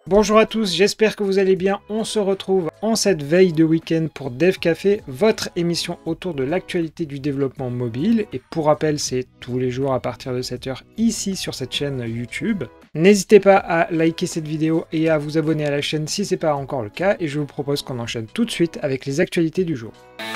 Bonjour à tous, j'espère que vous allez bien. On se retrouve en cette veille de week-end pour Dev Café, votre émission autour de l'actualité du développement mobile. Et pour rappel, c'est tous les jours à partir de 7h ici sur cette chaîne YouTube. N'hésitez pas à liker cette vidéo et à vous abonner à la chaîne si ce n'est pas encore le cas. Et je vous propose qu'on enchaîne tout de suite avec les actualités du jour.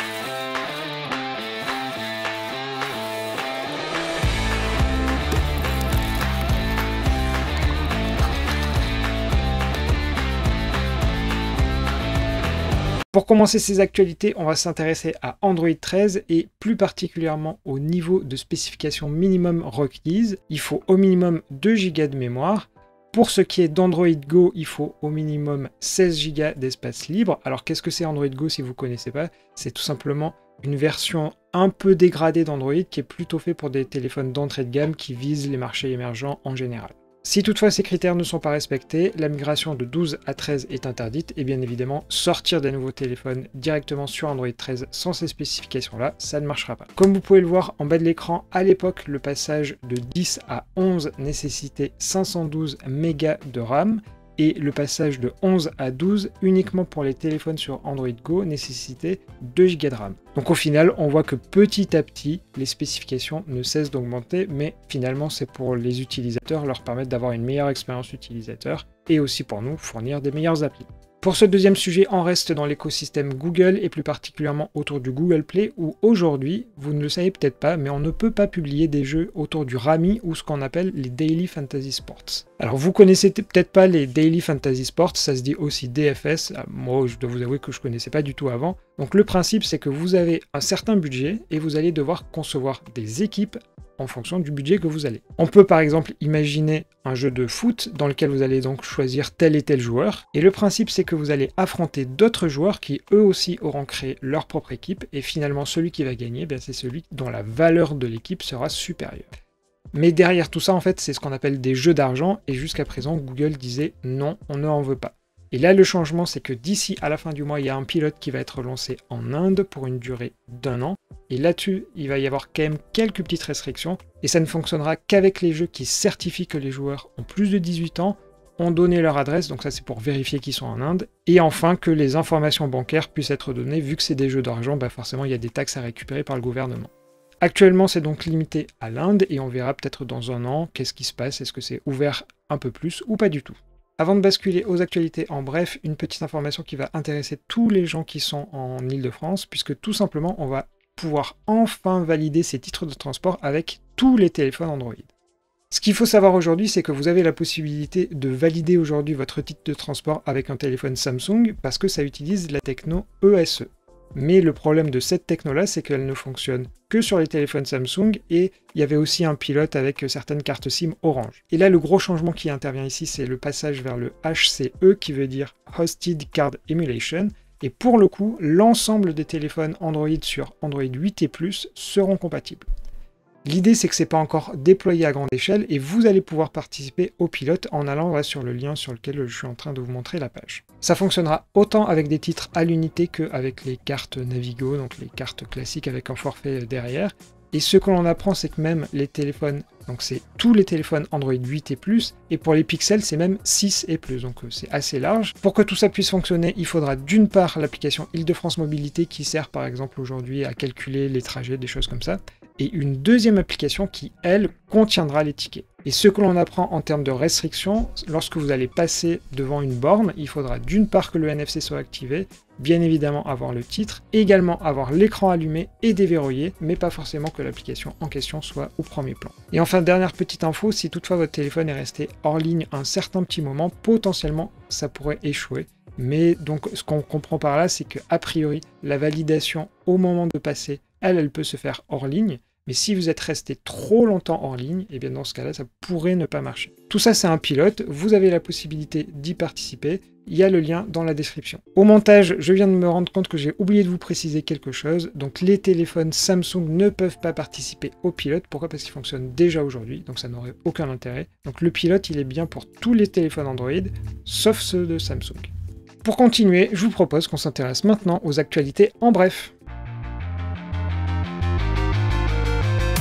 Pour commencer ces actualités, on va s'intéresser à Android 13 et plus particulièrement au niveau de spécification minimum requise. Il faut au minimum 2 Go de mémoire. Pour ce qui est d'Android Go, il faut au minimum 16 Go d'espace libre. Alors qu'est-ce que c'est Android Go si vous ne connaissez pas? C'est tout simplement une version un peu dégradée d'Android qui est plutôt fait pour des téléphones d'entrée de gamme qui visent les marchés émergents en général. Si toutefois ces critères ne sont pas respectés, la migration de 12 à 13 est interdite et bien évidemment sortir des nouveaux téléphones directement sur Android 13 sans ces spécifications-là, ça ne marchera pas. Comme vous pouvez le voir en bas de l'écran, à l'époque, le passage de 10 à 11 nécessitait 512 mégas de RAM et le passage de 11 à 12 uniquement pour les téléphones sur Android Go nécessitait 2 Go de RAM. Donc au final, on voit que petit à petit, les spécifications ne cessent d'augmenter, mais finalement c'est pour les utilisateurs, leur permettre d'avoir une meilleure expérience utilisateur et aussi pour nous fournir des meilleures applis. Pour ce deuxième sujet, on reste dans l'écosystème Google et plus particulièrement autour du Google Play où aujourd'hui, vous ne le savez peut-être pas, mais on ne peut pas publier des jeux autour du Rami ou ce qu'on appelle les Daily Fantasy Sports. Alors vous connaissez peut-être pas les Daily Fantasy Sports, ça se dit aussi DFS, moi je dois vous avouer que je connaissais pas du tout avant. Donc le principe c'est que vous avez un certain budget et vous allez devoir concevoir des équipes en fonction du budget que vous avez. On peut par exemple imaginer un jeu de foot dans lequel vous allez donc choisir tel et tel joueur. Et le principe c'est que vous allez affronter d'autres joueurs qui eux aussi auront créé leur propre équipe. Et finalement celui qui va gagner, c'est celui dont la valeur de l'équipe sera supérieure. Mais derrière tout ça en fait c'est ce qu'on appelle des jeux d'argent. Et jusqu'à présent Google disait non, on ne en veut pas. Et là, le changement, c'est que d'ici à la fin du mois, il y a un pilote qui va être lancé en Inde pour une durée d'1 an. Et là-dessus, il va y avoir quand même quelques petites restrictions. Et ça ne fonctionnera qu'avec les jeux qui certifient que les joueurs ont plus de 18 ans, ont donné leur adresse, donc ça c'est pour vérifier qu'ils sont en Inde. Et enfin, que les informations bancaires puissent être données, vu que c'est des jeux d'argent, forcément il y a des taxes à récupérer par le gouvernement. Actuellement, c'est donc limité à l'Inde, et on verra peut-être dans 1 an qu'est-ce qui se passe, est-ce que c'est ouvert un peu plus ou pas du tout. Avant de basculer aux actualités en bref, une petite information qui va intéresser tous les gens qui sont en Île-de-France, puisque tout simplement, on va pouvoir enfin valider ces titres de transport avec tous les téléphones Android. Ce qu'il faut savoir aujourd'hui, c'est que vous avez la possibilité de valider aujourd'hui votre titre de transport avec un téléphone Samsung, parce que ça utilise la techno ESE. Mais le problème de cette techno-là, c'est qu'elle ne fonctionne que sur les téléphones Samsung et il y avait aussi un pilote avec certaines cartes SIM Orange. Et là, le gros changement qui intervient ici, c'est le passage vers le HCE qui veut dire Hosted Card Emulation. Et pour le coup, l'ensemble des téléphones Android sur Android 8 et plus seront compatibles. L'idée, c'est que ce n'est pas encore déployé à grande échelle et vous allez pouvoir participer au pilote en allant sur le lien sur lequel je suis en train de vous montrer la page. Ça fonctionnera autant avec des titres à l'unité qu'avec les cartes Navigo, donc les cartes classiques avec un forfait derrière. Et ce que l'on apprend, c'est que même les téléphones, donc c'est tous les téléphones Android 8 et plus, et pour les pixels, c'est même 6 et plus, donc c'est assez large. Pour que tout ça puisse fonctionner, il faudra d'une part l'application Île-de-France Mobilité qui sert par exemple aujourd'hui à calculer les trajets, des choses comme ça, et une deuxième application qui, elle, contiendra les tickets. Et ce que l'on apprend en termes de restrictions, lorsque vous allez passer devant une borne, il faudra d'une part que le NFC soit activé, bien évidemment avoir le titre, également avoir l'écran allumé et déverrouillé, mais pas forcément que l'application en question soit au premier plan. Et enfin, dernière petite info, si toutefois votre téléphone est resté hors ligne un certain petit moment, potentiellement ça pourrait échouer. Mais donc ce qu'on comprend par là, c'est qu'a priori, la validation au moment de passer, elle peut se faire hors ligne. Mais si vous êtes resté trop longtemps hors ligne, et bien dans ce cas-là, ça pourrait ne pas marcher. Tout ça, c'est un pilote, vous avez la possibilité d'y participer, il y a le lien dans la description. Au montage, je viens de me rendre compte que j'ai oublié de vous préciser quelque chose, donc les téléphones Samsung ne peuvent pas participer au pilote, pourquoi? Parce qu'ils fonctionnent déjà aujourd'hui, donc ça n'aurait aucun intérêt. Donc le pilote, il est bien pour tous les téléphones Android, sauf ceux de Samsung. Pour continuer, je vous propose qu'on s'intéresse maintenant aux actualités en bref.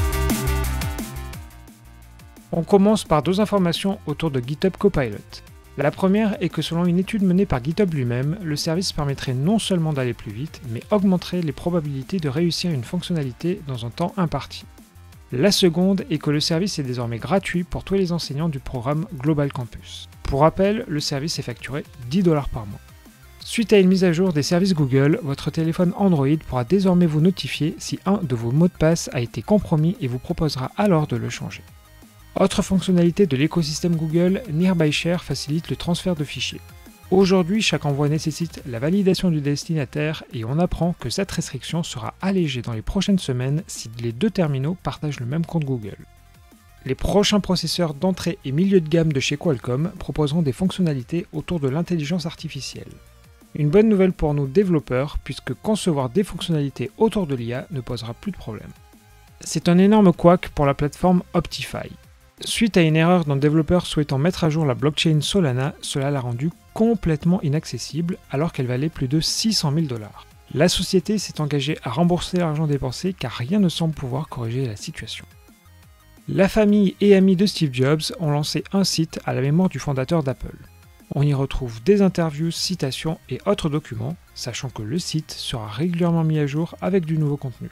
On commence par 2 informations autour de GitHub Copilot. La première est que selon une étude menée par GitHub lui-même, le service permettrait non seulement d'aller plus vite, mais augmenterait les probabilités de réussir une fonctionnalité dans un temps imparti. La seconde est que le service est désormais gratuit pour tous les enseignants du programme Global Campus. Pour rappel, le service est facturé 10 $ par mois. Suite à une mise à jour des services Google, votre téléphone Android pourra désormais vous notifier si un de vos mots de passe a été compromis et vous proposera alors de le changer. Autre fonctionnalité de l'écosystème Google, Nearby Share facilite le transfert de fichiers. Aujourd'hui, chaque envoi nécessite la validation du destinataire et on apprend que cette restriction sera allégée dans les prochaines semaines si les deux terminaux partagent le même compte Google. Les prochains processeurs d'entrée et milieu de gamme de chez Qualcomm proposeront des fonctionnalités autour de l'intelligence artificielle. Une bonne nouvelle pour nous développeurs, puisque concevoir des fonctionnalités autour de l'IA ne posera plus de problème. C'est un énorme couac pour la plateforme Optify. Suite à une erreur d'un développeur souhaitant mettre à jour la blockchain Solana, cela l'a rendue complètement inaccessible alors qu'elle valait plus de 600 000 $. La société s'est engagée à rembourser l'argent dépensé car rien ne semble pouvoir corriger la situation. La famille et amis de Steve Jobs ont lancé un site à la mémoire du fondateur d'Apple. On y retrouve des interviews, citations et autres documents, sachant que le site sera régulièrement mis à jour avec du nouveau contenu.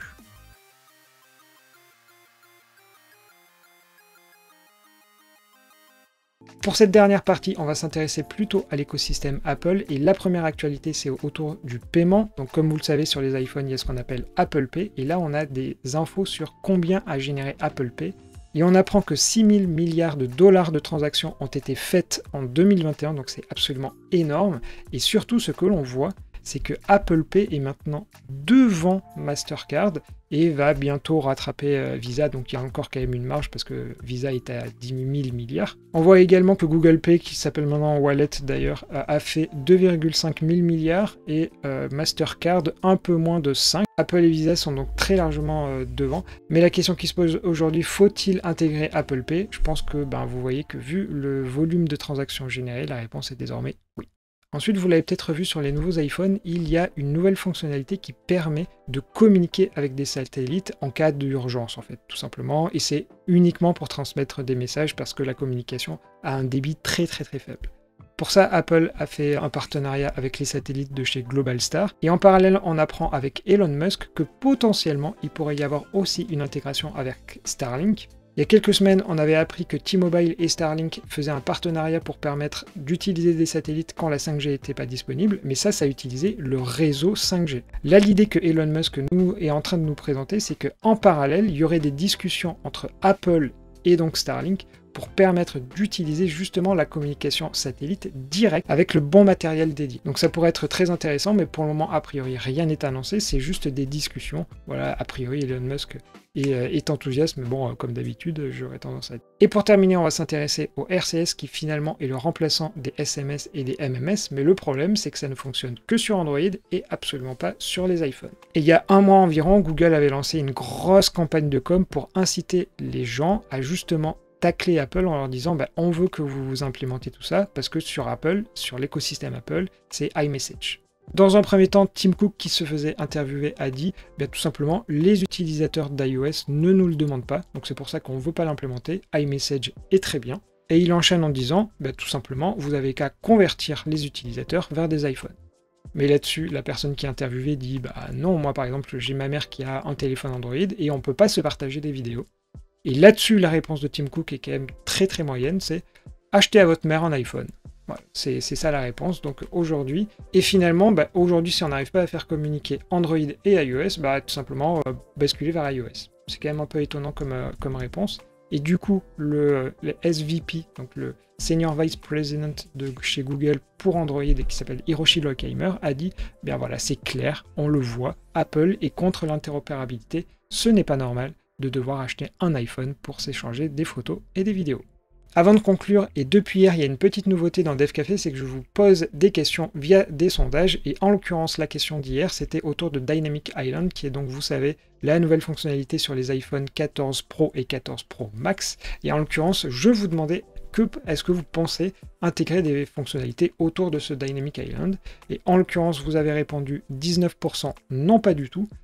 Pour cette dernière partie, on va s'intéresser plutôt à l'écosystème Apple et la première actualité c'est autour du paiement. Donc comme vous le savez sur les iPhones, il y a ce qu'on appelle Apple Pay et là on a des infos sur combien a généré Apple Pay. Et on apprend que 6 000 milliards de dollars de transactions ont été faites en 2021, donc c'est absolument énorme. Et surtout, ce que l'on voit, c'est que Apple Pay est maintenant devant Mastercard et va bientôt rattraper Visa, donc il y a encore quand même une marge parce que Visa est à 10 000 milliards. On voit également que Google Pay, qui s'appelle maintenant Wallet d'ailleurs, a fait 2,5 000 milliards et Mastercard un peu moins de 5. Apple et Visa sont donc très largement devant. Mais la question qui se pose aujourd'hui, faut-il intégrer Apple Pay? Je pense que vous voyez que vu le volume de transactions générées, la réponse est désormais oui. Ensuite, vous l'avez peut-être vu sur les nouveaux iPhones, il y a une nouvelle fonctionnalité qui permet de communiquer avec des satellites en cas d'urgence, en fait, tout simplement. Et c'est uniquement pour transmettre des messages parce que la communication a un débit très faible. Pour ça, Apple a fait un partenariat avec les satellites de chez Globalstar. Et en parallèle, on apprend avec Elon Musk que potentiellement, il pourrait y avoir aussi une intégration avec Starlink. Il y a quelques semaines, on avait appris que T-Mobile et Starlink faisaient un partenariat pour permettre d'utiliser des satellites quand la 5G n'était pas disponible, mais ça utilisait le réseau 5G. Là, l'idée que Elon Musk est en train de nous présenter, c'est qu'en parallèle, il y aurait des discussions entre Apple et donc Starlink pour permettre d'utiliser justement la communication satellite directe avec le bon matériel dédié. Donc ça pourrait être très intéressant, mais pour le moment, a priori, rien n'est annoncé, c'est juste des discussions. Voilà, a priori, Elon Musk est enthousiaste, mais bon, comme d'habitude, j'aurais tendance à dire. Et pour terminer, on va s'intéresser au RCS qui finalement est le remplaçant des SMS et des MMS, mais le problème, c'est que ça ne fonctionne que sur Android et absolument pas sur les iPhones. Et il y a un mois environ, Google avait lancé une grosse campagne de com pour inciter les gens à justement tacler Apple en leur disant on veut que vous implémentiez tout ça parce que sur Apple, sur l'écosystème Apple, c'est iMessage. Dans un premier temps, Tim Cook, qui se faisait interviewer, a dit tout simplement les utilisateurs d'iOS ne nous le demandent pas, donc c'est pour ça qu'on ne veut pas l'implémenter, iMessage est très bien. Et il enchaîne en disant tout simplement vous avez qu'à convertir les utilisateurs vers des iPhones. Mais là-dessus, la personne qui est interviewée dit non, moi par exemple j'ai ma mère qui a un téléphone Android et on ne peut pas se partager des vidéos. Et là-dessus, la réponse de Tim Cook est quand même très moyenne, c'est achetez à votre mère un iPhone. Voilà, c'est ça la réponse. Donc aujourd'hui, et finalement, aujourd'hui, si on n'arrive pas à faire communiquer Android et iOS, tout simplement basculer vers iOS. C'est quand même un peu étonnant comme réponse. Et du coup, le SVP, donc le Senior Vice President de chez Google pour Android, et qui s'appelle Hiroshi Lockheimer, a dit voilà, c'est clair, on le voit, Apple est contre l'interopérabilité, ce n'est pas normal de devoir acheter un iPhone pour s'échanger des photos et des vidéos. Avant de conclure, et depuis hier, il y a une petite nouveauté dans DevCafé, c'est que je vous pose des questions via des sondages, et en l'occurrence, la question d'hier, c'était autour de Dynamic Island, qui est donc, vous savez, la nouvelle fonctionnalité sur les iPhone 14 Pro et 14 Pro Max, et en l'occurrence, je vous demandais est-ce que vous pensez intégrer des fonctionnalités autour de ce Dynamic Island, et en l'occurrence, vous avez répondu 19% non pas du tout,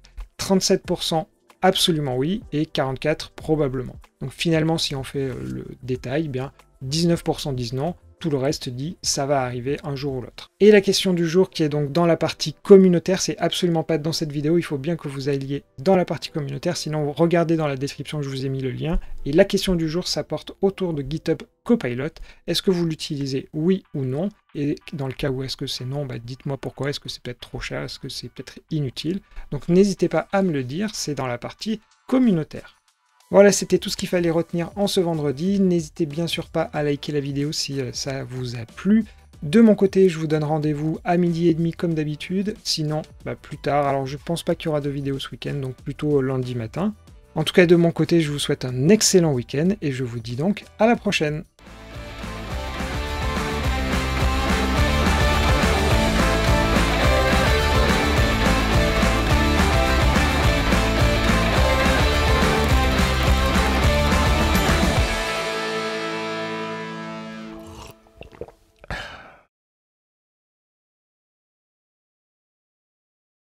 37% absolument oui, et 44% probablement. Donc finalement, si on fait le détail, 19% disent non, tout le reste dit ça va arriver un jour ou l'autre. Et la question du jour qui est donc dans la partie communautaire, c'est absolument pas dans cette vidéo, il faut bien que vous alliez dans la partie communautaire, sinon vous regardez dans la description, je vous ai mis le lien. Et la question du jour, ça porte autour de GitHub Copilot. Est-ce que vous l'utilisez, oui ou non? Et dans le cas où est-ce que c'est non, dites-moi pourquoi, est-ce que c'est peut-être trop cher, est-ce que c'est peut-être inutile? Donc n'hésitez pas à me le dire, c'est dans la partie communautaire. Voilà, c'était tout ce qu'il fallait retenir en ce vendredi. N'hésitez bien sûr pas à liker la vidéo si ça vous a plu. De mon côté, je vous donne rendez-vous à 12h30 comme d'habitude. Sinon, plus tard. Alors, je pense pas qu'il y aura de vidéo ce week-end, donc plutôt lundi matin. En tout cas, de mon côté, je vous souhaite un excellent week-end et je vous dis donc à la prochaine.